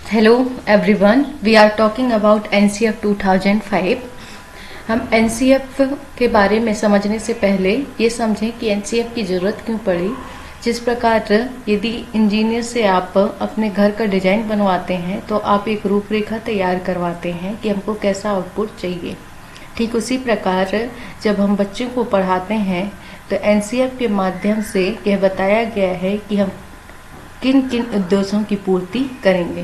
Hello everyone, we are talking about NCF 2005। हम NCF के बारे में समझने से पहले ये समझें कि एनसीएफ की ज़रूरत क्यों पड़ी। जिस प्रकार यदि इंजीनियर से आप अपने घर का डिजाइन बनवाते हैं तो आप एक रूपरेखा तैयार करवाते हैं कि हमको कैसा आउटपुट चाहिए। ठीक उसी प्रकार जब हम बच्चों को पढ़ाते हैं तो एनसीएफ के माध्यम से यह बताया गया है कि हम किन किन उद्देश्यों की पूर्ति करेंगे।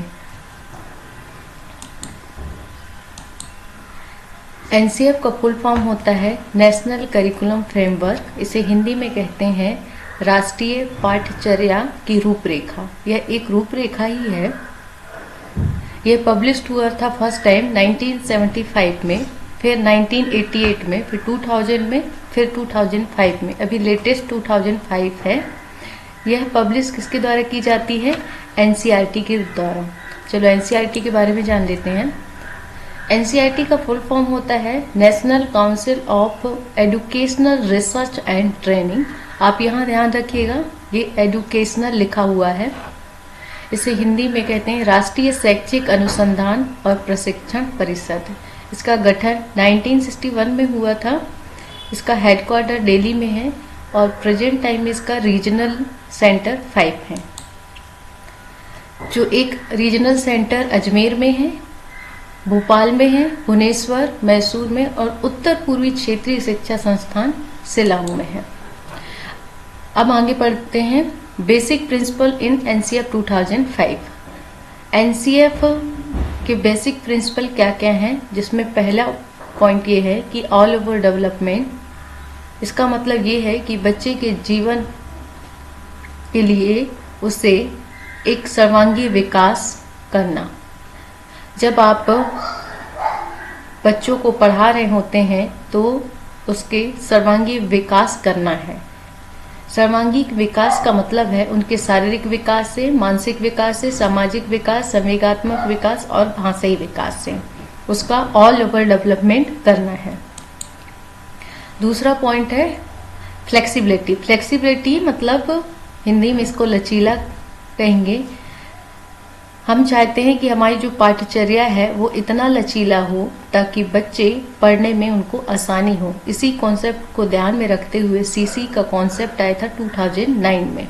एनसीएफ का फुल फॉर्म होता है नेशनल करिकुलम फ्रेमवर्क। इसे हिंदी में कहते हैं राष्ट्रीय पाठ्यचर्या की रूपरेखा। यह एक रूपरेखा ही है। यह पब्लिश्ड हुआ था फर्स्ट टाइम 1975 में, फिर 1988 में, फिर 2000 में, फिर 2005 में। अभी लेटेस्ट 2005 है। यह पब्लिश किसके द्वारा की जाती है? एनसीईआरटी के द्वारा। चलो एनसीईआरटी के बारे में जान लेते हैं। एनसीईआरटी का फुल फॉर्म होता है national council of educational research and training. आप यहाँ ध्यान रखिएगा, ये एजुकेशनल लिखा हुआ है। इसे हिंदी में कहते हैं राष्ट्रीय शैक्षिक अनुसंधान और प्रशिक्षण परिषद। इसका गठन 1961 में हुआ था। इसका हेडक्वार्टर दिल्ली में है और प्रेजेंट टाइम में इसका रीजनल सेंटर 5 है। जो एक रीजनल सेंटर अजमेर में है, भोपाल में है, भुवनेश्वर, मैसूर में और उत्तर पूर्वी क्षेत्रीय शिक्षा संस्थान शिलांग में है। अब आगे बढ़ते हैं। Basic principle in NCF 2005। NCF के बेसिक प्रिंसिपल क्या क्या हैं, जिसमें पहला पॉइंट ये है कि ऑल ओवर डेवलपमेंट। इसका मतलब ये है कि बच्चे के जीवन के लिए उसे एक सर्वांगीण विकास करना। जब आप बच्चों को पढ़ा रहे होते हैं तो उसके सर्वांगीण विकास करना है। सर्वांगीण विकास का मतलब है उनके शारीरिक विकास से, मानसिक विकास से, सामाजिक विकास, संवेगात्मक विकास और भाषाई विकास से उसका ऑल ओवर डेवलपमेंट करना है। दूसरा पॉइंट है फ्लेक्सिबिलिटी। फ्लेक्सिबिलिटी मतलब हिंदी में इसको लचीला कहेंगे। हम चाहते हैं कि हमारी जो पाठ्यचर्या है वो इतना लचीला हो ताकि बच्चे पढ़ने में उनको आसानी हो। इसी कॉन्सेप्ट को ध्यान में रखते हुए सीसी का कॉन्सेप्ट आया था 2009 में।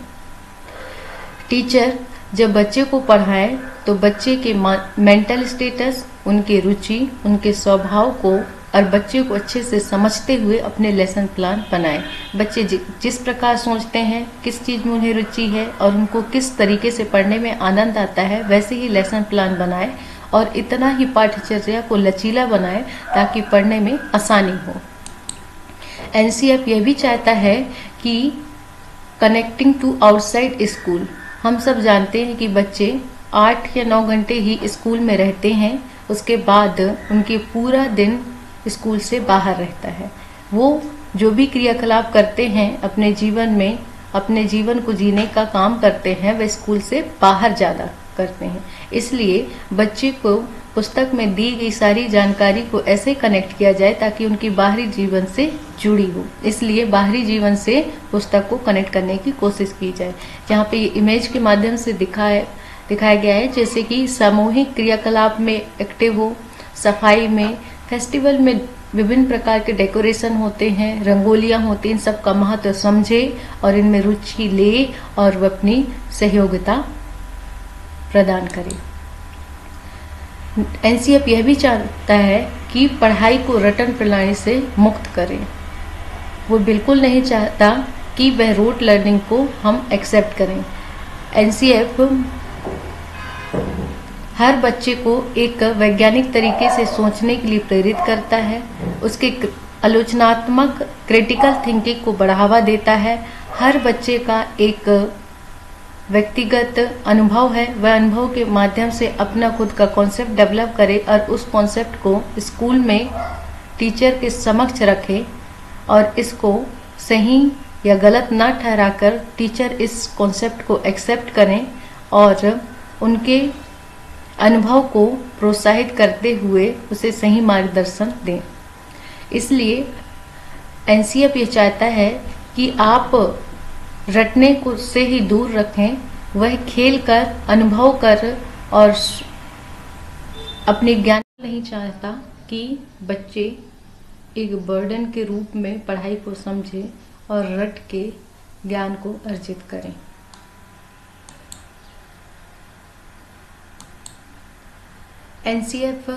टीचर जब बच्चे को पढ़ाए तो बच्चे के मेंटल स्टेटस, उनकी रुचि, उनके स्वभाव को और बच्चे को अच्छे से समझते हुए अपने लेसन प्लान बनाएं। बच्चे जिस प्रकार सोचते हैं, किस चीज़ में उन्हें रुचि है और उनको किस तरीके से पढ़ने में आनंद आता है, वैसे ही लेसन प्लान बनाएं और इतना ही पाठ्यचर्या को लचीला बनाएं ताकि पढ़ने में आसानी हो। एनसीएफ यह भी चाहता है कि कनेक्टिंग टू आउटसाइड स्कूल। हम सब जानते हैं कि बच्चे 8 या 9 घंटे ही स्कूल में रहते हैं, उसके बाद उनके पूरा दिन स्कूल से बाहर रहता है। वो जो भी क्रियाकलाप करते हैं अपने जीवन में, अपने जीवन को जीने का काम करते हैं, वे स्कूल से बाहर ज़्यादा करते हैं। इसलिए बच्चे को पुस्तक में दी गई सारी जानकारी को ऐसे कनेक्ट किया जाए ताकि उनकी बाहरी जीवन से जुड़ी हो। इसलिए बाहरी जीवन से पुस्तक को कनेक्ट करने की कोशिश की जाए। जहाँ पे इमेज के माध्यम से दिखाया गया है, जैसे कि सामूहिक क्रियाकलाप में एक्टिव हो, सफाई में, फेस्टिवल में विभिन्न प्रकार के डेकोरेशन होते हैं, रंगोलियां होती हैं, इन सब का महत्व समझे और इनमें रुचि ले और वह अपनी सहयोगिता प्रदान करे। एनसीएफ यह भी चाहता है कि पढ़ाई को रटन प्रणाली से मुक्त करें। वो बिल्कुल नहीं चाहता कि वह रोट लर्निंग को हम एक्सेप्ट करें। एनसीएफ हर बच्चे को एक वैज्ञानिक तरीके से सोचने के लिए प्रेरित करता है, उसके आलोचनात्मक क्रिटिकल थिंकिंग को बढ़ावा देता है। हर बच्चे का एक व्यक्तिगत अनुभव है, वह अनुभव के माध्यम से अपना खुद का कॉन्सेप्ट डेवलप करे और उस कॉन्सेप्ट को स्कूल में टीचर के समक्ष रखे और इसको सही या गलत ना ठहराकर टीचर इस कॉन्सेप्ट को एक्सेप्ट करें और उनके अनुभव को प्रोत्साहित करते हुए उसे सही मार्गदर्शन दें। इसलिए एनसीएफ ये चाहता है कि आप रटने को से ही दूर रखें, वह खेल कर, अनुभव कर और अपने ज्ञान नहीं चाहता कि बच्चे एक बर्डन के रूप में पढ़ाई को समझे और रट के ज्ञान को अर्जित करें। एनसीएफ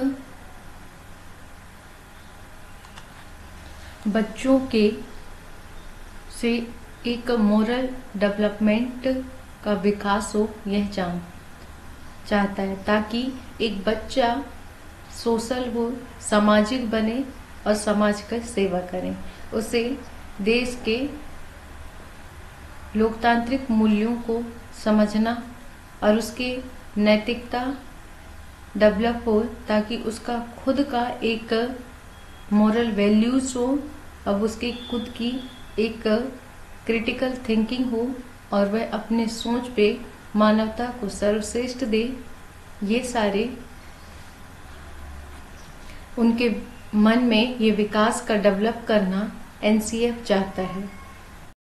बच्चों के से एक मोरल डेवलपमेंट का विकास हो, यह चाहता है, ताकि एक बच्चा सोशल हो, सामाजिक बने और समाज का सेवा करें। उसे देश के लोकतांत्रिक मूल्यों को समझना और उसकी नैतिकता डेवलप हो, ताकि उसका खुद का एक मोरल वैल्यूज हो, अब उसकी खुद की एक क्रिटिकल थिंकिंग हो और वह अपने सोच पे मानवता को सर्वश्रेष्ठ दे। ये सारे उनके मन में ये विकास का डेवलप करना एनसीएफ चाहता है।